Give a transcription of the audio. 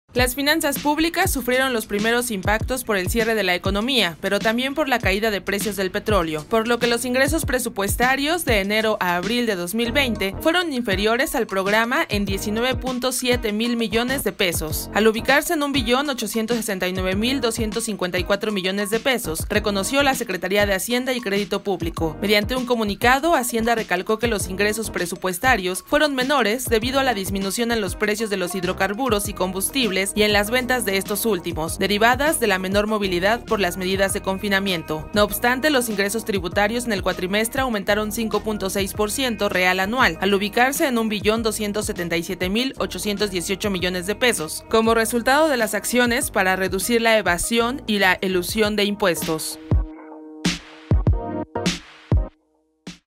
Las finanzas públicas sufrieron los primeros impactos por el cierre de la economía, pero también por la caída de precios del petróleo, por lo que los ingresos presupuestarios de enero a abril de 2020 fueron inferiores al programa en 19.7 mil millones de pesos, al ubicarse en 1.869.254 millones de pesos, reconoció la Secretaría de Hacienda y Crédito Público. Mediante un comunicado, Hacienda recalcó que los ingresos presupuestarios fueron menores debido a la disminución en los precios de los hidrocarburos y combustibles y en las ventas de estos últimos, derivadas de la menor movilidad por las medidas de confinamiento. No obstante, los ingresos tributarios en el cuatrimestre aumentaron 5.6% real anual, al ubicarse en 1.277.818 millones de pesos, como resultado de las acciones para reducir la evasión y la elusión de impuestos.